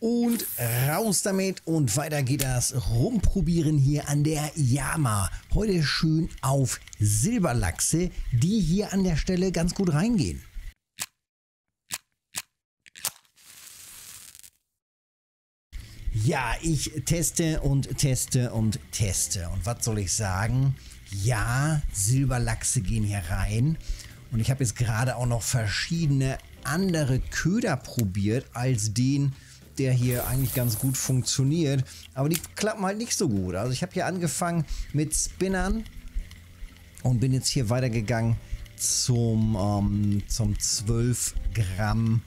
Und raus damit und weiter geht das Rumprobieren hier an der Yama. Heute schön auf Silberlachse, die hier an der Stelle ganz gut reingehen. Ja, ich teste und teste und teste. Und was soll ich sagen? Ja, Silberlachse gehen hier rein. Und ich habe jetzt gerade auch noch verschiedene andere Köder probiert als den, der hier eigentlich ganz gut funktioniert. Aber die klappen halt nicht so gut. Also ich habe hier angefangen mit Spinnern und bin jetzt hier weitergegangen zum 12 Gramm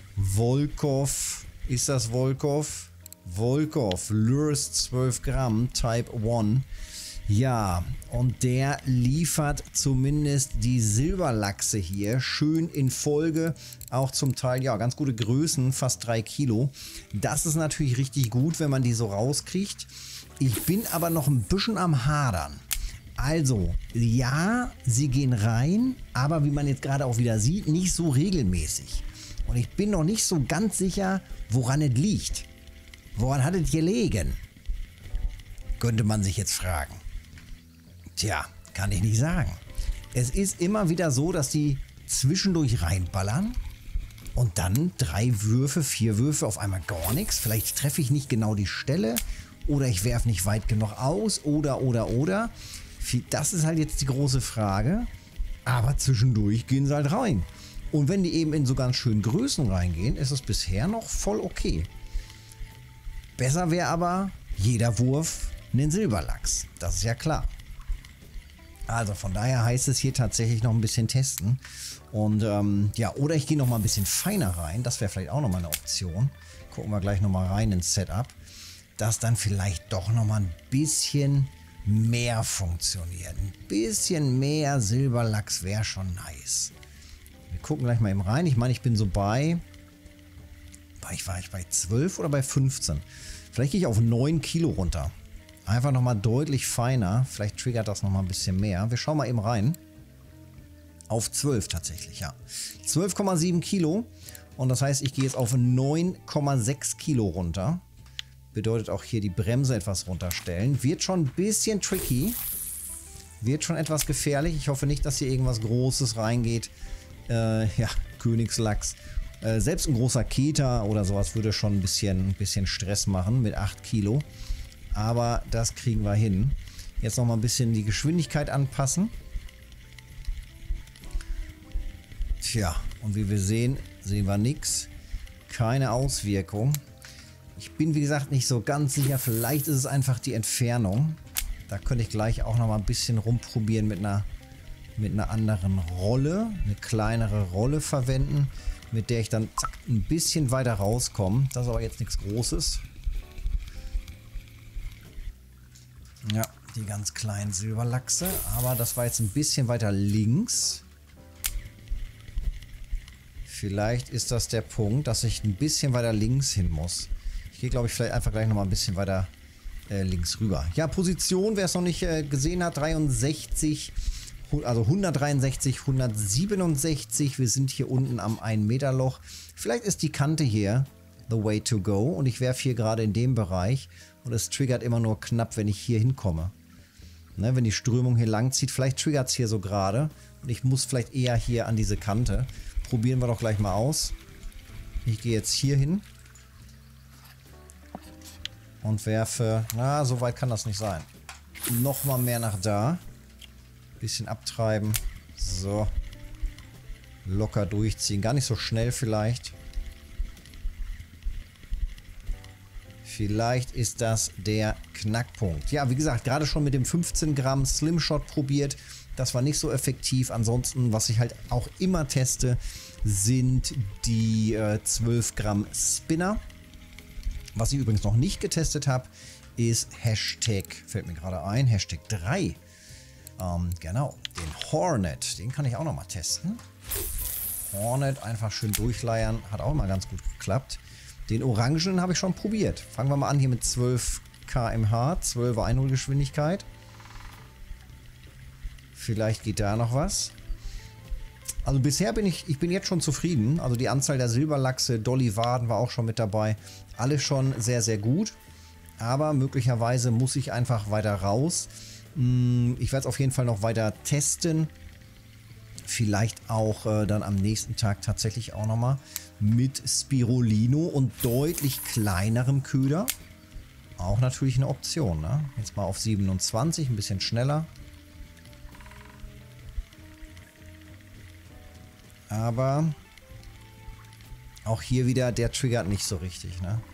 Volkov. Ist das Volkov? Volkov Lures 12 Gramm Type 1. Ja, und der liefert zumindest die Silberlachse hier schön in Folge. Auch zum Teil, ja, ganz gute Größen, fast 3 Kilo. Das ist natürlich richtig gut, wenn man die so rauskriegt. Ich bin aber noch ein bisschen am Hadern. Also, ja, sie gehen rein, aber wie man jetzt gerade auch wieder sieht, nicht so regelmäßig. Und ich bin noch nicht so ganz sicher, woran es liegt. Woran hat es gelegen? Könnte man sich jetzt fragen. Tja, kann ich nicht sagen. Es ist immer wieder so, dass die zwischendurch reinballern und dann 3 Würfe, 4 Würfe, auf einmal gar nichts. Vielleicht treffe ich nicht genau die Stelle oder ich werfe nicht weit genug aus oder. Das ist halt jetzt die große Frage. Aber zwischendurch gehen sie halt rein. Und wenn die eben in so ganz schönen Größen reingehen, ist es bisher noch voll okay. Besser wäre aber jeder Wurf einen Silberlachs. Das ist ja klar. Also von daher heißt es hier tatsächlich noch ein bisschen testen. Und ja, oder ich gehe noch mal ein bisschen feiner rein. Das wäre vielleicht auch noch mal eine Option. Gucken wir gleich noch mal rein ins Setup. Dass dann vielleicht doch noch mal ein bisschen mehr funktioniert. Ein bisschen mehr Silberlachs wäre schon nice. Wir gucken gleich mal eben rein. Ich meine, ich bin so war ich bei 12 oder bei 15? Vielleicht gehe ich auf 9 Kilo runter. Einfach nochmal deutlich feiner. Vielleicht triggert das nochmal ein bisschen mehr. Wir schauen mal eben rein. Auf 12 tatsächlich, ja. 12,7 Kilo. Und das heißt, ich gehe jetzt auf 9,6 Kilo runter. Bedeutet auch hier die Bremse etwas runterstellen. Wird schon ein bisschen tricky. Wird schon etwas gefährlich. Ich hoffe nicht, dass hier irgendwas Großes reingeht. Ja, Königslachs. Selbst ein großer Keter oder sowas würde schon ein bisschen Stress machen mit 8 Kilo. Aber das kriegen wir hin. Jetzt noch mal ein bisschen die Geschwindigkeit anpassen. Tja, und wie wir sehen wir nichts. Keine Auswirkung. Ich bin wie gesagt nicht so ganz sicher. Vielleicht ist es einfach die Entfernung. Da könnte ich gleich auch noch mal ein bisschen rumprobieren mit einer anderen Rolle. Eine kleinere Rolle verwenden, mit der ich dann zack, ein bisschen weiter rauskomme. Das ist aber jetzt nichts Großes. Ja, die ganz kleinen Silberlachse. Aber das war jetzt ein bisschen weiter links. Vielleicht ist das der Punkt, dass ich ein bisschen weiter links hin muss. Ich gehe, glaube ich, vielleicht einfach gleich nochmal ein bisschen weiter links rüber. Ja, Position, wer es noch nicht gesehen hat, 63, also 163, 167. Wir sind hier unten am 1 Meter Loch. Vielleicht ist die Kante hier the way to go. Und ich werfe hier gerade in dem Bereich. Und es triggert immer nur knapp, wenn ich hier hinkomme. Ne, wenn die Strömung hier lang zieht, vielleicht triggert es hier so gerade. Und ich muss vielleicht eher hier an diese Kante. Probieren wir doch gleich mal aus. Ich gehe jetzt hier hin. Und werfe, na, so weit kann das nicht sein. Nochmal mehr nach da. Bisschen abtreiben. So. Locker durchziehen. Gar nicht so schnell vielleicht. Vielleicht ist das der Knackpunkt. Ja, wie gesagt, gerade schon mit dem 15 Gramm Slimshot probiert. Das war nicht so effektiv. Ansonsten, was ich halt auch immer teste, sind die 12 Gramm Spinner. Was ich übrigens noch nicht getestet habe, ist Hashtag, fällt mir gerade ein, Hashtag 3. Genau, den Hornet, den kann ich auch noch mal testen. Hornet einfach schön durchleiern, hat auch mal ganz gut geklappt. Den Orangen habe ich schon probiert. Fangen wir mal an hier mit 12 km/h, 12er Einholgeschwindigkeit. Vielleicht geht da noch was. Also bisher bin ich bin jetzt schon zufrieden. Also die Anzahl der Silberlachse, Dolly Waden war auch schon mit dabei. Alles schon sehr, sehr gut. Aber möglicherweise muss ich einfach weiter raus. Ich werde es auf jeden Fall noch weiter testen. Vielleicht auch dann am nächsten Tag tatsächlich auch nochmal mit Spirulino und deutlich kleinerem Köder. Auch natürlich eine Option, ne? Jetzt mal auf 27, ein bisschen schneller. Aber auch hier wieder, der triggert nicht so richtig, ne?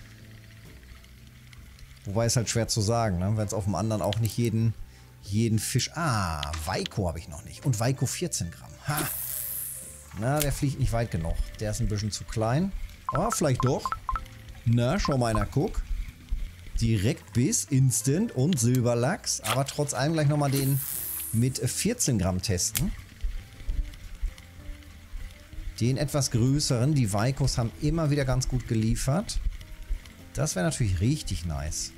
Wobei es halt schwer zu sagen, ne? Wenn es auf dem anderen auch nicht jeden Fisch... Ah, Weiko habe ich noch nicht. Und Weiko 14 Gramm. Ha! Na, der fliegt nicht weit genug. Der ist ein bisschen zu klein. Aber vielleicht doch. Na, schau mal einer, guck. Direkt Biss, Instant und Silberlachs. Aber trotz allem gleich nochmal den mit 14 Gramm testen. Den etwas größeren. Die Weikos haben immer wieder ganz gut geliefert. Das wäre natürlich richtig nice.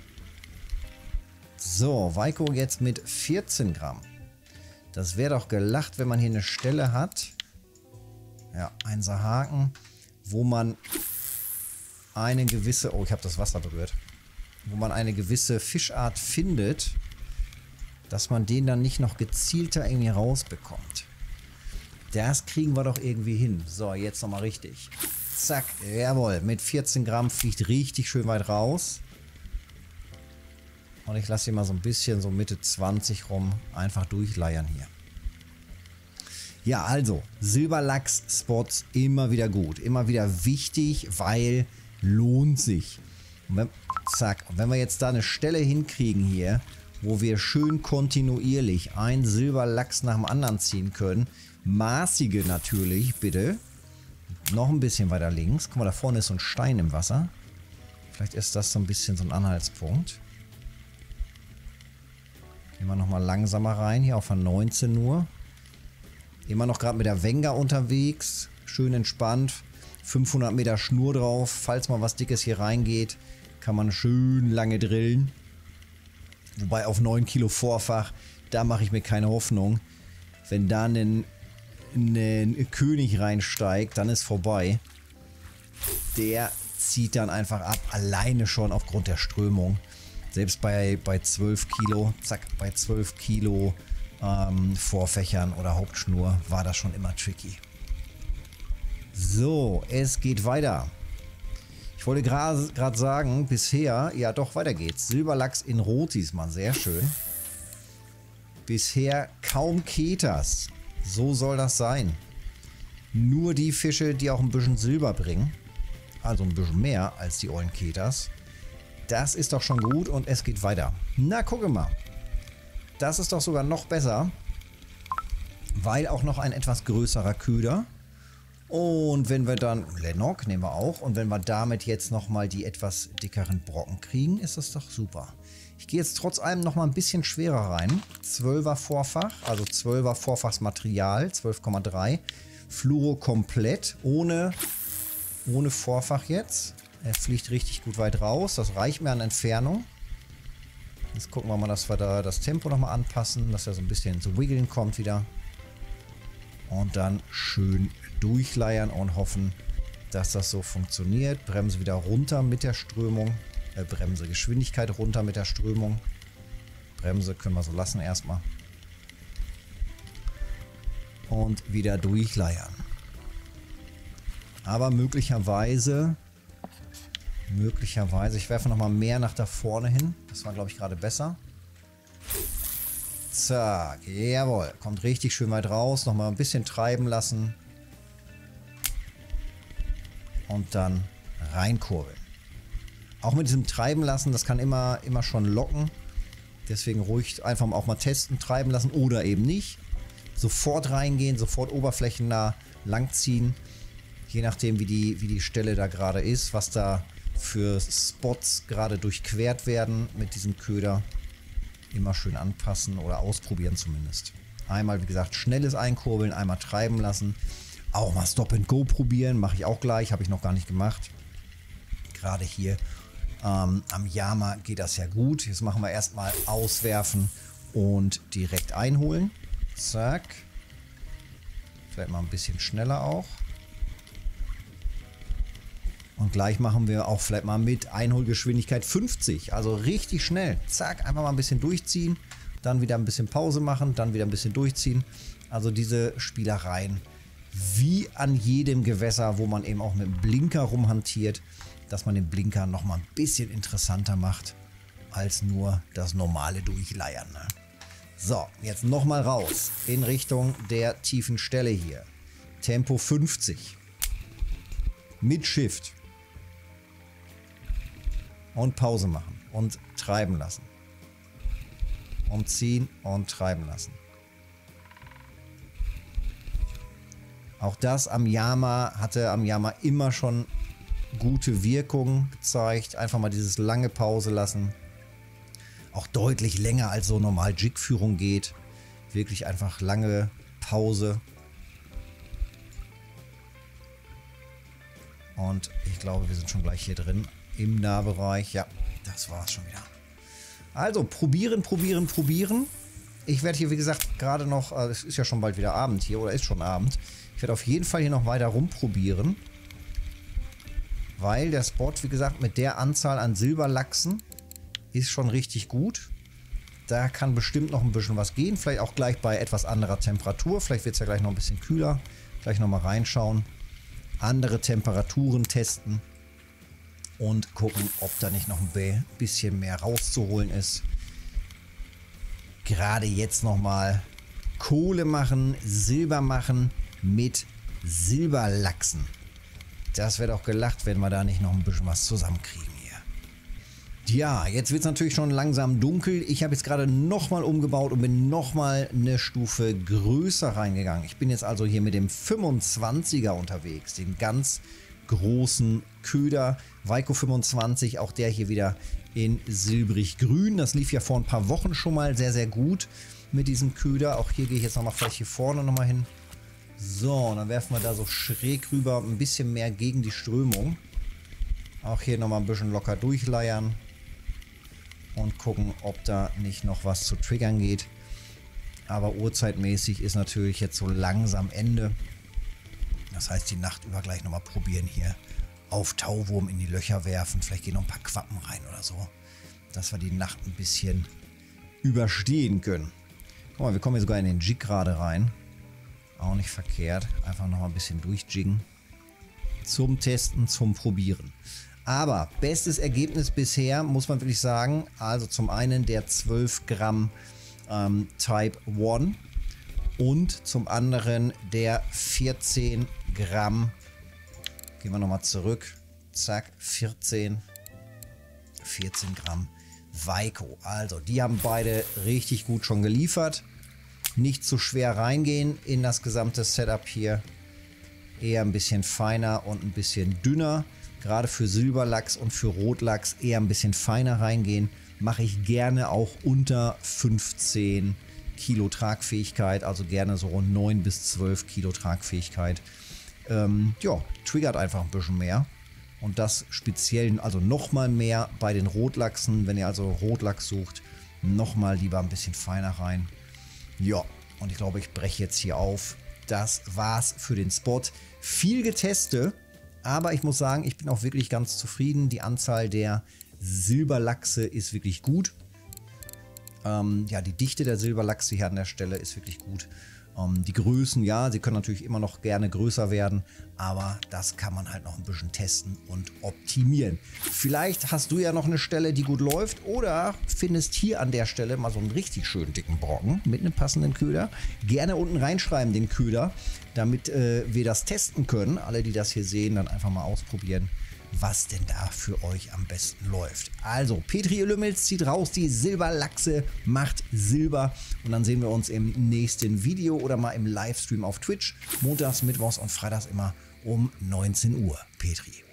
So, Weiko jetzt mit 14 Gramm. Das wäre doch gelacht, wenn man hier eine Stelle hat. Ja, 1er Haken, wo man eine gewisse... Oh, ich habe das Wasser berührt. Wo man eine gewisse Fischart findet, dass man den dann nicht noch gezielter irgendwie rausbekommt. Das kriegen wir doch irgendwie hin. So, jetzt nochmal richtig. Zack, jawohl. Mit 14 Gramm fliegt richtig schön weit raus. Und ich lasse ihn mal so ein bisschen, so Mitte 20 rum, einfach durchleiern hier. Ja, also, Silberlachs-Spots immer wieder gut. Immer wieder wichtig, weil lohnt sich. Und wenn, zack, und wenn wir jetzt da eine Stelle hinkriegen hier, wo wir schön kontinuierlich einen Silberlachs nach dem anderen ziehen können, maßige natürlich, bitte. Noch ein bisschen weiter links. Guck mal, da vorne ist so ein Stein im Wasser. Vielleicht ist das so ein bisschen so ein Anhaltspunkt. Gehen wir nochmal langsamer rein, hier auf 19 nur. Immer noch gerade mit der Wenger unterwegs. Schön entspannt. 500 Meter Schnur drauf. Falls mal was Dickes hier reingeht, kann man schön lange drillen. Wobei auf 9 Kilo Vorfach, da mache ich mir keine Hoffnung. Wenn da ein König reinsteigt, dann ist vorbei. Der zieht dann einfach ab, alleine schon aufgrund der Strömung. Selbst bei 12 Kilo, zack, bei 12 Kilo Vorfächern oder Hauptschnur war das schon immer tricky. So, es geht weiter. Ich wollte gerade sagen, bisher, ja doch, weiter geht's. Silberlachs in Rot diesmal, sehr schön. Bisher kaum Ketas. So soll das sein. Nur die Fische, die auch ein bisschen Silber bringen. Also ein bisschen mehr als die ollen Ketas. Das ist doch schon gut und es geht weiter. Na, gucke mal. Das ist doch sogar noch besser. Weil auch noch ein etwas größerer Köder. Und wenn wir dann... Lennox nehmen wir auch. Und wenn wir damit jetzt nochmal die etwas dickeren Brocken kriegen, ist das doch super. Ich gehe jetzt trotz allem nochmal ein bisschen schwerer rein. 12er Vorfach, also 12er Vorfachsmaterial, 12,3. Fluoro komplett, ohne Vorfach jetzt. Er fliegt richtig gut weit raus. Das reicht mir an Entfernung. Jetzt gucken wir mal, dass wir da das Tempo nochmal anpassen, dass er so ein bisschen ins Wiggeln kommt wieder. Und dann schön durchleiern und hoffen, dass das so funktioniert. Bremse wieder runter mit der Strömung. Bremse, Geschwindigkeit runter mit der Strömung. Bremse können wir so lassen erstmal. Und wieder durchleiern. Aber möglicherweise, ich werfe nochmal mehr nach da vorne hin. Das war, glaube ich, gerade besser. Zack, jawohl. Kommt richtig schön weit raus. Nochmal ein bisschen treiben lassen. Und dann reinkurbeln. Auch mit diesem Treiben lassen, das kann immer schon locken. Deswegen ruhig einfach auch mal testen, treiben lassen oder eben nicht. Sofort reingehen, sofort oberflächennah langziehen. Je nachdem, wie die Stelle da gerade ist, was da für Spots gerade durchquert werden mit diesem Köder. Immer schön anpassen oder ausprobieren zumindest. Einmal, wie gesagt, schnelles Einkurbeln, einmal treiben lassen. Auch mal Stop and Go probieren, mache ich auch gleich, habe ich noch gar nicht gemacht. Gerade hier am Yama geht das ja gut. Jetzt machen wir erstmal auswerfen und direkt einholen. Zack. Vielleicht mal ein bisschen schneller auch. Und gleich machen wir auch vielleicht mal mit Einholgeschwindigkeit 50. Also richtig schnell. Zack, einfach mal ein bisschen durchziehen. Dann wieder ein bisschen Pause machen. Dann wieder ein bisschen durchziehen. Also diese Spielereien wie an jedem Gewässer, wo man eben auch mit dem Blinker rumhantiert, dass man den Blinker nochmal ein bisschen interessanter macht als nur das normale Durchleiern. Ne? So, jetzt nochmal raus in Richtung der tiefen Stelle hier. Tempo 50. Mit Shift. Und Pause machen und treiben lassen. Und ziehen und treiben lassen. Auch das am Yama hatte am Yama immer schon gute Wirkung gezeigt. Einfach mal dieses lange Pause lassen. Auch deutlich länger als so normal Jig-Führung geht. Wirklich einfach lange Pause. Und ich glaube, wir sind schon gleich hier drin. Im Nahbereich. Ja, das war's schon wieder. Also probieren, probieren, probieren. Ich werde hier, wie gesagt, gerade noch, es ist ja schon bald wieder Abend hier oder ist schon Abend. Ich werde auf jeden Fall hier noch weiter rumprobieren. Weil der Spot, wie gesagt, mit der Anzahl an Silberlachsen ist schon richtig gut. Da kann bestimmt noch ein bisschen was gehen. Vielleicht auch gleich bei etwas anderer Temperatur. Vielleicht wird es ja gleich noch ein bisschen kühler. Gleich nochmal reinschauen. Andere Temperaturen testen. Und gucken, ob da nicht noch ein bisschen mehr rauszuholen ist. Gerade jetzt nochmal Kohle machen, Silber machen mit Silberlachsen. Das wäre doch gelacht, wenn wir da nicht noch ein bisschen was zusammenkriegen hier. Ja, jetzt wird es natürlich schon langsam dunkel. Ich habe jetzt gerade nochmal umgebaut und bin nochmal eine Stufe größer reingegangen. Ich bin jetzt also hier mit dem 25er unterwegs, den ganz großen Köder. Weiko 25, auch der hier wieder in silbrig-grün. Das lief ja vor ein paar Wochen schon mal sehr, sehr gut mit diesem Köder. Auch hier gehe ich jetzt nochmal vielleicht hier vorne nochmal hin. So, und dann werfen wir da so schräg rüber, ein bisschen mehr gegen die Strömung. Auch hier nochmal ein bisschen locker durchleiern. Und gucken, ob da nicht noch was zu triggern geht. Aber uhrzeitmäßig ist natürlich jetzt so langsam Ende. Das heißt, die Nacht über gleich nochmal probieren hier auf Tauwurm in die Löcher werfen. Vielleicht gehen noch ein paar Quappen rein oder so. Dass wir die Nacht ein bisschen überstehen können. Guck mal, wir kommen hier sogar in den Jig gerade rein. Auch nicht verkehrt. Einfach nochmal ein bisschen durchjiggen. Zum Testen, zum Probieren. Aber bestes Ergebnis bisher, muss man wirklich sagen. Also zum einen der 12 Gramm Type 1. Und zum anderen der 14 Gramm, gehen wir nochmal zurück, zack, 14 Gramm Weiko. Also die haben beide richtig gut schon geliefert. Nicht zu schwer reingehen in das gesamte Setup hier. Eher ein bisschen feiner und ein bisschen dünner. Gerade für Silberlachs und für Rotlachs eher ein bisschen feiner reingehen. Mache ich gerne auch unter 15 Kilo Tragfähigkeit, also gerne so rund 9 bis 12 Kilo Tragfähigkeit. Ja, triggert einfach ein bisschen mehr. Und das speziell, also nochmal mehr bei den Rotlachsen. Wenn ihr also Rotlachs sucht, nochmal lieber ein bisschen feiner rein. Ja, und ich glaube, ich breche jetzt hier auf. Das war's für den Spot. Viel getestet, aber ich muss sagen, ich bin auch wirklich ganz zufrieden. Die Anzahl der Silberlachse ist wirklich gut. Ja, die Dichte der Silberlachse hier an der Stelle ist wirklich gut. Die Größen, ja, sie können natürlich immer noch gerne größer werden, aber das kann man halt noch ein bisschen testen und optimieren. Vielleicht hast du ja noch eine Stelle, die gut läuft, oder findest hier an der Stelle mal so einen richtig schönen dicken Brocken mit einem passenden Köder. Gerne unten reinschreiben den Köder, damit wir das testen können. Alle, die das hier sehen, dann einfach mal ausprobieren, was denn da für euch am besten läuft. Also, Petri Lümmels zieht raus, die Silberlachse macht Silber. Und dann sehen wir uns im nächsten Video oder mal im Livestream auf Twitch. Montags, Mittwochs und Freitags immer um 19 Uhr. Petri.